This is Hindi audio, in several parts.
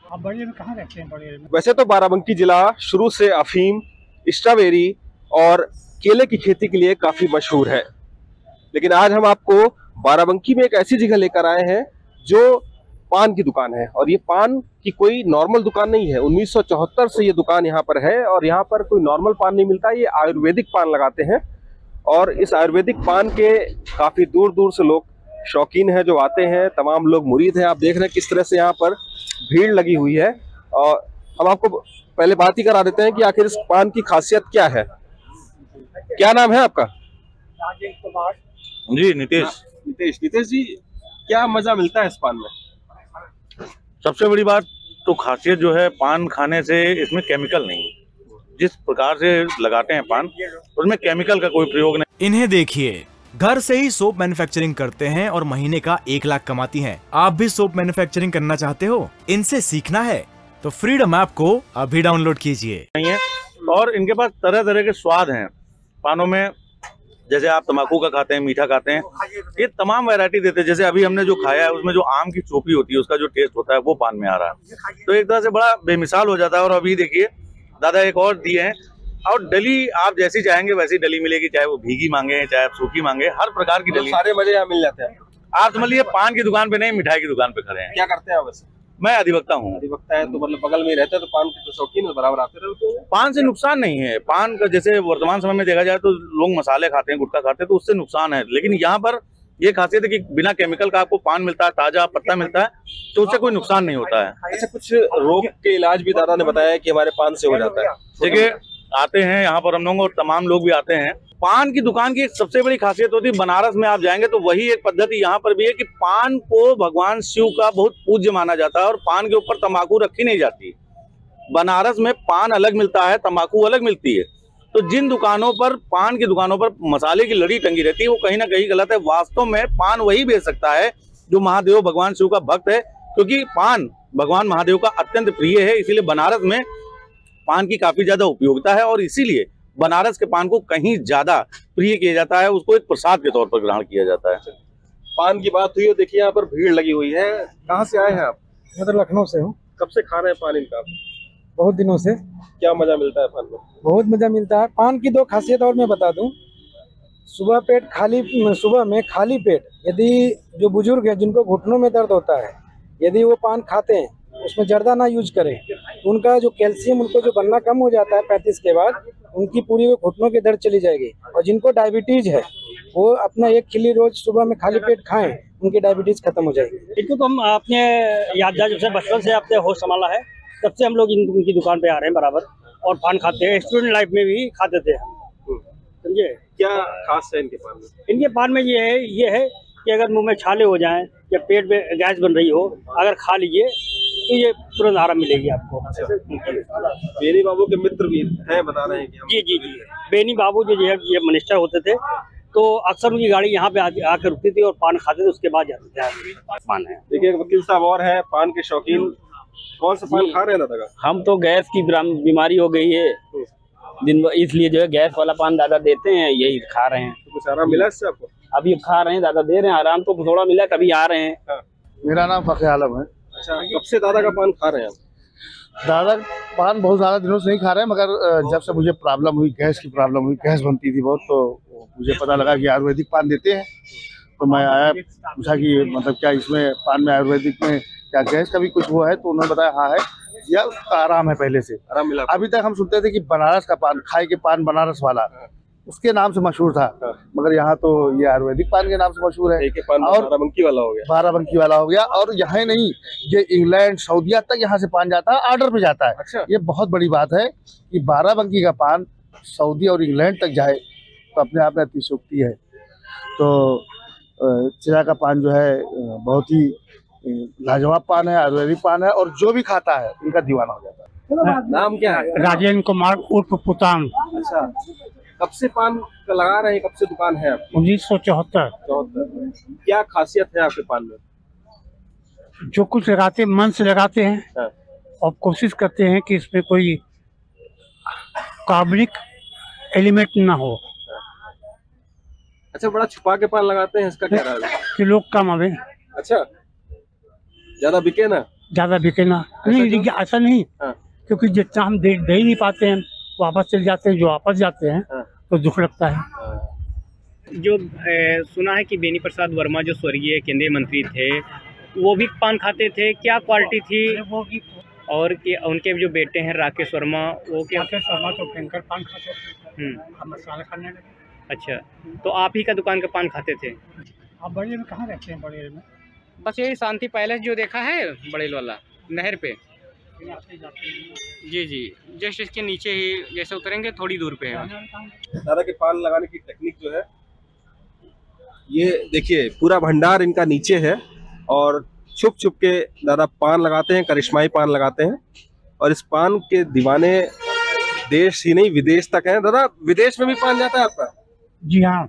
आप बड़े में कहाँ रहते हैं? बड़े में वैसे तो बाराबंकी जिला शुरू से अफीम, स्ट्रॉबेरी और केले की खेती के लिए काफी मशहूर है, लेकिन आज हम आपको बाराबंकी में एक ऐसी जगह लेकर आए हैं जो पान की दुकान है। और ये पान की कोई नॉर्मल दुकान नहीं है। 1974 से ये दुकान यहाँ पर है और यहाँ पर कोई नॉर्मल पान नहीं मिलता। ये आयुर्वेदिक पान लगाते हैं और इस आयुर्वेदिक पान के काफी दूर दूर से लोग शौकीन हैं जो आते हैं। तमाम लोग मुरीद हैं। आप देख रहे हैं किस तरह से यहाँ पर भीड़ लगी हुई है। और हम आपको पहले बात ही करा देते हैं कि आखिर इस पान की खासियत क्या है। क्या नाम है आपका? राजेश कुमार जी नितेश। नितेश जी, क्या मजा मिलता है इस पान में? सबसे बड़ी बात तो खासियत जो है पान खाने से, इसमें केमिकल नहीं। जिस प्रकार से लगाते हैं पान उसमें केमिकल का कोई प्रयोग नहीं। इन्हें देखिए, घर से ही सोप मैन्युफैक्चरिंग करते हैं और महीने का 1 लाख कमाती हैं। आप भी सोप मैन्युफैक्चरिंग करना चाहते हो? इनसे सीखना है तो फ्रीडम ऐप को अभी डाउनलोड कीजिए। नहीं है और इनके पास तरह तरह के स्वाद हैं पानों में। जैसे आप तम्बाकू का खाते हैं, मीठा खाते हैं, ये तमाम वैरायटी देते हैं। जैसे अभी हमने जो खाया है उसमें जो आम की चोपी होती है उसका जो टेस्ट होता है वो पान में आ रहा है, तो एक तरह से बड़ा बेमिसाल हो जाता है। और अभी देखिए दादा एक और दिए हैं, और डली आप जैसी चाहेंगे वैसी डली मिलेगी, चाहे वो भीगी मांगे चाहे आप सूखी मांगे, हर प्रकार की डली। सारे मजे यहाँ मिल जाते हैं। आप समझ लीजिए पान की दुकान पे नहीं, मिठाई की दुकान पे खड़े हैं। क्या करते हैं आप वैसे? मैं अधिवक्ता हूँ। अधिवक्ता है तो मतलब बगल में ही रहते हैं, तो पान के तो शौकीन है, बराबर आते रहते हैं। पान से नुकसान नहीं है। पान का जैसे वर्तमान समय में देखा जाए तो लोग मसाले खाते हैं, गुटखा खाते हैं, तो उससे नुकसान है। लेकिन यहाँ पर ये खासियत है कि बिना केमिकल का आपको पान मिलता है, ताजा पत्ता मिलता है, तो उससे कोई नुकसान नहीं होता है। अच्छा, कुछ रोग के इलाज भी दादा ने बताया कि हमारे पान से हो जाता है। देखिए आते हैं यहाँ पर हम लोग और तमाम लोग भी आते हैं। पान की दुकान की एक सबसे बड़ी खासियत होती है, बनारस में आप जाएंगे तो वही एक पद्धति यहाँ पर भी है कि पान को भगवान शिव का बहुत पूज्य माना जाता है और पान के ऊपर तंबाकू रखी नहीं जाती। बनारस में पान अलग मिलता है, तंबाकू अलग मिलती है। तो जिन दुकानों पर, पान की दुकानों पर मसाले की लड़ी टंगी रहती है वो कहीं ना कहीं गलत है। वास्तव में पान वही बेच सकता है जो महादेव भगवान शिव का भक्त है, क्योंकि पान भगवान महादेव का अत्यंत प्रिय है। इसीलिए बनारस में पान की काफी ज्यादा उपयोगिता है और इसीलिए बनारस के पान को कहीं ज्यादा प्रिय किया जाता है, उसको एक प्रसाद के तौर पर ग्रहण किया जाता है। पान की बात हुई है, देखिए यहाँ पर भीड़ लगी हुई है। कहाँ से आए हैं आप? मैं तो लखनऊ से हूँ। कब से खा रहे हैं पान इनका? बहुत दिनों से। क्या मजा मिलता है पान में? बहुत मजा मिलता है। पान की 2 खासियत और मैं बता दूं। सुबह में खाली पेट यदि जो बुजुर्ग है जिनको घुटनों में दर्द होता है, यदि वो पान खाते हैं, उसमें जर्दा ना यूज करें, तो उनका जो कैल्शियम उनको जो बनना कम हो जाता है 35 के बाद, उनकी पूरी वो घुटनों की दर्द चली जाएगी। और जिनको डायबिटीज है वो अपना 1 खिल्ली रोज सुबह में खाली पेट खाएं, उनकी डायबिटीज खत्म हो जाएगी। इनको तो हम अपने याददाश्त से बचपन से अपने होश संभाला है, तब से हम लोग इनकी दुकान पे आ रहे हैं बराबर और पान खाते हैं। स्टूडेंट लाइफ में भी खाते थे हम, समझे। क्या खास है इनके पान में? इनके पान में ये है कि अगर मुंह में छाले हो जाएं या पेट में गैस बन रही हो, अगर खा लीजिए तो ये तुरंत आराम मिलेगी आपको। बेनी बाबू के मित्र भी हैं, बता रहे हैं कि जी। बेनी बाबू जो है ये मिनिस्टर होते थे, तो अक्सर उनकी गाड़ी यहाँ पे आकर रुकती थी और पान खाते थे, उसके बाद जाते थे। पान है। देखिए वकील साहब और है पान के शौकीन। कौन सा पान खा रहे हैं दादा? हम तो गैस की बीमारी हो गई है दिन, इसलिए जो है गैस वाला पान दादा देते हैं, यही खा रहे हैं। तो कुछ आराम मिला इससे आपको? अभी खा रहे हैं, दादा दे रहे हैं आराम, तो थोड़ा मिला तभी आ रहे हैं। हाँ। मेरा नाम फखर आलम है। अच्छा, कब से दादा का पान खा रहे हैं आप? दादा पान बहुत ज़्यादा दिनों से नहीं खा रहे हैं, मगर जब से मुझे प्रॉब्लम हुई, गैस की प्रॉब्लम हुई, गैस बनती थी बहुत, तो मुझे पता लगा कि आयुर्वेदिक पान देते हैं। तो मैं आया, पूछा कि मतलब क्या इसमें पान में आयुर्वेदिक में क्या गैस का भी कुछ वो है, तो उन्होंने बताया हाँ है, या आराम है, पहले से आराम मिला। अभी तक हम सुनते थे कि बनारस का पान, खाए के पान बनारस वाला, उसके नाम से मशहूर था, मगर यहाँ तो ये आयुर्वेदिक पान के नाम से मशहूर है। पान और बाराबंकी वाला हो गया। बाराबंकी वाला हो गया। और यहाँ नहीं, ये इंग्लैंड सऊदीया तक यहाँ से पान जाता है, ऑर्डर पे जाता है। अच्छा। ये बहुत बड़ी बात है कि बाराबंकी का पान सऊदी और इंग्लैंड तक जाए, तो अपने आप में अतिशयोक्ति है। तो चिरा का पान जो है बहुत ही लाजवाब पान है, आयुर्वेदिक पान है, और जो भी खाता है इनका दीवाना हो जाता है। नाम क्या है? राजेश कुमार उर्फ पुतान। अच्छा, कब से पान लगा रहे हैं? कब से दुकान है आपकी? 1974। क्या खासियत है आपके पान में? जो कुछ लगाते मन से लगाते हैं। हाँ। और कोशिश करते हैं कि इसमें कोई कार्बनिक एलिमेंट ना हो। अच्छा, बड़ा छुपा के पान लगाते हैं, इसका क्या राज है? कि लोग कम आवे। अच्छा, ज्यादा बिके ना? ज्यादा बिके ना। नहीं देखिए ऐसा नहीं, हाँ। क्योंकि जितना हम दे ही नहीं पाते हैं, वापस चले जाते हैं, जो वापस जाते हैं हाँ। तो दुख लगता है। जो सुना है कि बेनी प्रसाद वर्मा जो स्वर्गीय केंद्रीय मंत्री थे वो भी पान खाते थे, क्या क्वालिटी थी? वो भी और कि उनके जो बेटे हैं राकेश वर्मा, वो क्या? राकेश वर्मा तो भयंकर पान खाते थे, हम मसाला खाने लगे। अच्छा, तो आप ही का दुकान का पान खाते थे? आप बड़े में कहाँ रहते हैं? बड़े में बस यही शांति पैलेस जो देखा है बड़ेल वाला नहर पे, जी जी, जस्ट इसके नीचे ही जैसे उतरेंगे थोड़ी दूर पे है। दादा के पान लगाने की टेक्निक जो है, ये देखिए पूरा भंडार इनका नीचे है और छुप छुप के दादा पान लगाते हैं, करिश्माई पान लगाते हैं। और इस पान के दीवाने देश ही नहीं विदेश तक हैं। दादा विदेश में भी पान जाता है आपका? जी हाँ,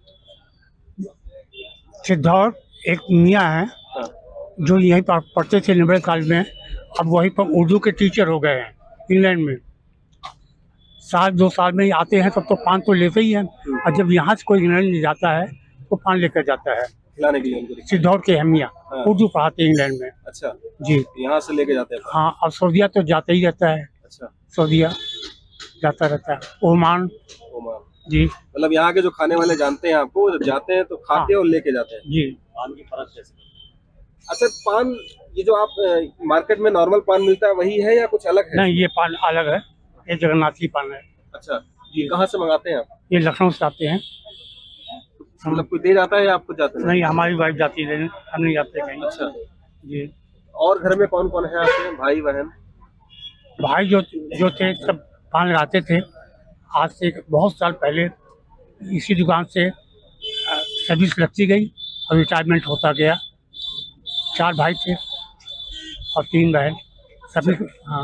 सिद्धौर एक मियाँ है जो यहीं पर पढ़ते थे लिबरल कॉलेज में, अब वहीं पर उर्दू के टीचर हो गए हैं इंग्लैंड में। साल 2 साल में ही आते हैं तब तो पान तो लेते ही हैं, और जब यहाँ से कोई इंग्लैंड ले जाता है तो पान लेकर जाता है खिलाने के लिए। सिद्धौर के हमिया उर्दू पढ़ाते हैं इंग्लैंड में। अच्छा जी, यहाँ से लेके जाते हैं। हाँ, और सऊदिया तो जाता ही रहता है। अच्छा, सऊदिया जाता रहता है, ओमान। जी, मतलब यहाँ के जो खाने वाले जानते हैं आपको, जब जाते हैं तो खाते हैं और लेके जाते हैं। जी। पान की फर्क कैसे? अच्छा, पान ये जो आप मार्केट में नॉर्मल पान मिलता है वही है या कुछ अलग है? नहीं, ये पान अलग है, ये जगन्नाथी पान है। अच्छा, ये कहाँ से मंगाते हैं आप? ये लखनऊ से आते हैं। मतलब कोई दे जाता है या आप खुद जाते हैं? नहीं, हमारी वाइफ जाती है, हम नहीं जाते कहीं। अच्छा जी। और घर में कौन कौन है आपके भाई बहन? भाई जो थे सब पान लगाते थे। आज से बहुत साल पहले इसी दुकान से सर्विस लगती गई और रिटायरमेंट होता गया। 4 भाई थे और 3 बहन, सभी। हाँ।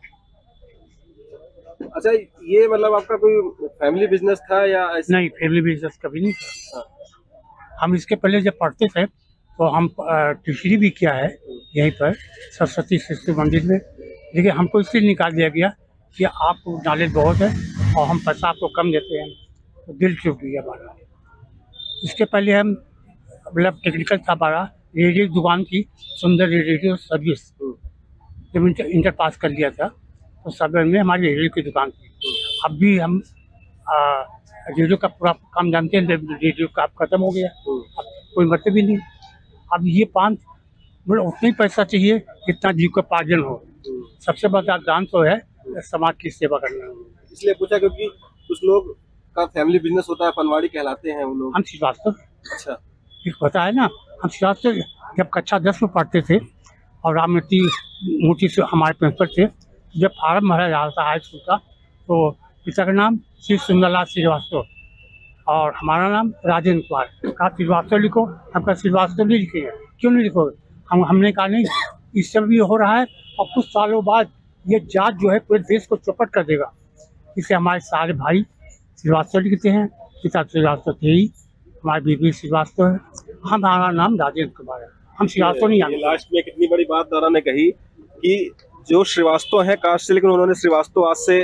अच्छा, ये मतलब आपका कोई फैमिली बिजनेस था या ऐसे? नहीं, फैमिली बिजनेस कभी नहीं था। हम इसके पहले जब पढ़ते थे तो हम टीचरी भी किया है यहीं पर सरस्वती शिशु मंदिर में, लेकिन हमको इसलिए निकाल दिया गया कि आपको नॉलेज बहुत है और हम पैसा आपको कम देते हैं, तो दिल टूट गया हमारा। इसके पहले हम मतलब टेक्निकल था हमारा, रेडियो दुकान थी, सुंदर रेडियो सर्विस। जब इंटर पास कर लिया था तो सब में हमारी रेडियो की दुकान थी। अब भी हम रेडियो का पूरा काम जानते हैं, रेडियो का अब खत्म हो गया, अब कोई मतलब ही नहीं। अब ये पान मतलब उतना ही पैसा चाहिए जितना जीव का पार्जन हो। सबसे बड़ा दान तो है समाज की सेवा करना। इसलिए पूछा क्योंकि कुछ लोग का फैमिली बिजनेस होता है, पनवाड़ी कहलाते हैं वो लोग। हम श्रीवास्तव, अच्छा, पता है ना, हम श्रीवास्तव जब कक्षा 10 में पढ़ते थे और राममूर्ति मूर्ति से हमारे प्रिंसिपल थे, जब फार्म भरा जा रहा था हाई स्कूल का, तो पिता का नाम श्री सुंदरलाल श्रीवास्तव और हमारा नाम राजेंद्र कुमार। कहा श्रीवास्तव लिखो, हम कहा श्रीवास्तव नहीं लिखेंगे। क्यों नहीं लिखोगे? हमने कहा नहीं, इस समय भी हो रहा है और कुछ सालों बाद ये जात जो है पूरे देश को चौपट कर देगा। इसलिए हमारे सारे भाई श्रीवास्तव लिखते हैं, पिता श्रीवास्तव थे ही, हमारी बीबी श्रीवास्तव है, हमारा नाम राजेंद्र कुमार है, हम श्रीवास्तव नहीं आते। लास्ट में कितनी बड़ी बात दादा ने कही कि जो श्रीवास्तव है कास्ट से, लेकिन उन्होंने श्रीवास्तव आज से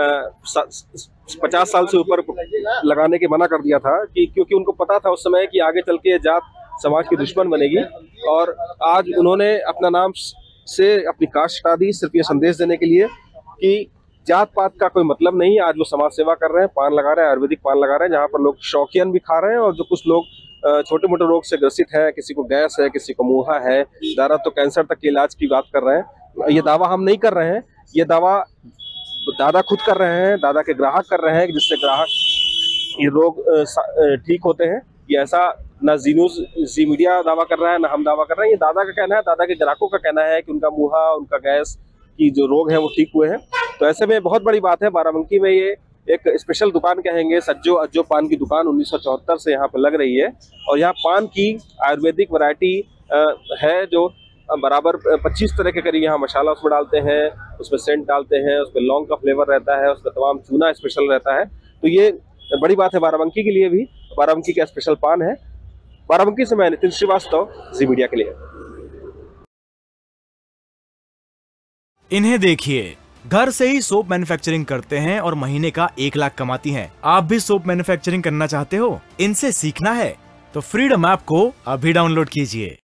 50 साल से ऊपर लगाने के मना कर दिया था कि क्योंकि उनको पता था उस समय कि आगे चल के ये जात समाज की दुश्मन बनेगी। और आज उन्होंने अपना नाम से अपनी कास्ट हटा दी, सिर्फ ये संदेश देने के लिए कि जात पात का कोई मतलब नहीं। आज वो समाज सेवा कर रहे हैं, पान लगा रहे हैं, आयुर्वेदिक पान लगा रहे हैं, जहाँ पर लोग शौकियन भी खा रहे हैं और जो कुछ लोग छोटे मोटे रोग से ग्रसित है, किसी को गैस है, किसी को मुहा है, दादा तो कैंसर तक के इलाज की बात कर रहे हैं। ये दावा हम नहीं कर रहे हैं, ये दावा दादा खुद कर रहे हैं, दादा के ग्राहक कर रहे हैं, जिससे ग्राहक ये रोग ठीक होते हैं। ये ऐसा ना जी मीडिया दावा कर रहा है, ना हम दावा कर रहे हैं, ये दादा का कहना है, दादा के ग्राहकों का कहना है कि उनका मुहा, उनका गैस की जो रोग है वो ठीक हुए हैं। तो ऐसे में बहुत बड़ी बात है, बाराबंकी में ये एक स्पेशल दुकान कहेंगे, सज्जो अज्जो पान की दुकान 1974 से यहाँ पर लग रही है। और यहाँ पान की आयुर्वेदिक वैरायटी है जो बराबर 25 तरह के करीब यहाँ मसाला उसमें डालते हैं, उसमें सेंट डालते हैं, उसमें लौंग का फ्लेवर रहता है, उसमें तमाम चूना स्पेशल रहता है। तो ये बड़ी बात है बाराबंकी के लिए भी, बाराबंकी का स्पेशल पान है। बाराबंकी से मैं नितिन श्रीवास्तव, जी मीडिया के लिए। इन्हें देखिए, घर से ही सोप मैन्युफैक्चरिंग करते हैं और महीने का 1 लाख कमाती हैं। आप भी सोप मैन्युफैक्चरिंग करना चाहते हो? इनसे सीखना है तो फ्रीडम ऐप को अभी डाउनलोड कीजिए।